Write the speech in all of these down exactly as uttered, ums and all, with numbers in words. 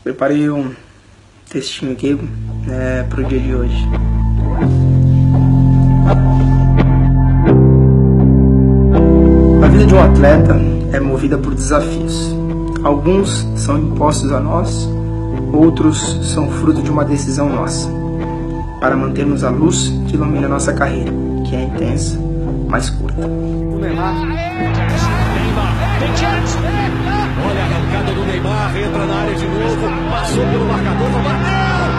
Preparei um textinho aqui né, para o dia de hoje. A vida de um atleta é movida por desafios. Alguns são impostos a nós, outros são fruto de uma decisão nossa, para mantermos a luz que ilumina nossa carreira, que é intensa, mas curta. O Neymar. Olha a arrancada do Neymar, entra na área de novo, passou pelo marcador, bateu!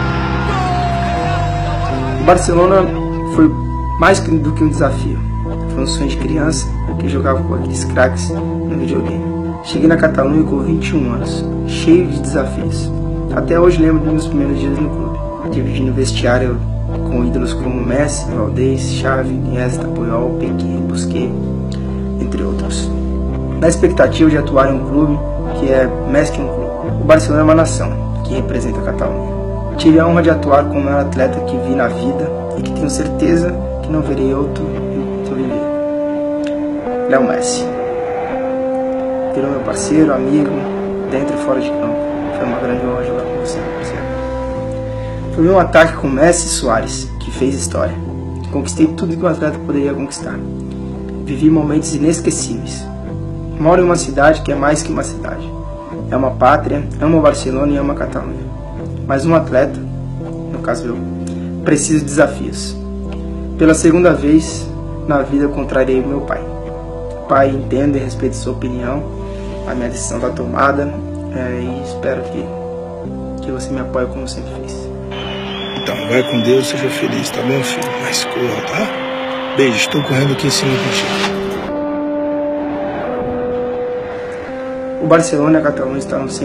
O Barcelona foi mais do que um desafio. Foi um sonho de criança que jogava com aqueles craques no videogame. Cheguei na Catalunha com vinte e um anos, cheio de desafios. Até hoje lembro dos meus primeiros dias no clube, dividindo vestiário com ídolos como Messi, Valdez, Xavi, Iniesta, Puyol, Piqué, Busquets, entre outros. Na expectativa de atuar em um clube que é mais que um clube. O Barcelona é uma nação que representa a Catalunha. Tive a honra de atuar com o maior atleta que vi na vida e que tenho certeza que não verei outro enquanto viver. Léo Messi. Virou meu parceiro, amigo, dentro e fora de campo. Foi uma grande honra jogar com você, parceiro. Foi um ataque com Messi e Suárez, que fez história. Conquistei tudo que um atleta poderia conquistar. Vivi momentos inesquecíveis. Moro em uma cidade que é mais que uma cidade. É uma pátria, amo Barcelona e amo a Catalunha. Mas um atleta, no caso eu, precisa de desafios. Pela segunda vez na vida contrariei meu pai. Pai, entendo e respeito sua opinião. A minha decisão está tomada é, e espero que, que você me apoie como sempre fez. Então, vai com Deus, seja feliz, tá bom, filho? Mas corra, tá? Beijo, estou correndo aqui em cima contigo. O Barcelona e a Catalunha estão sempre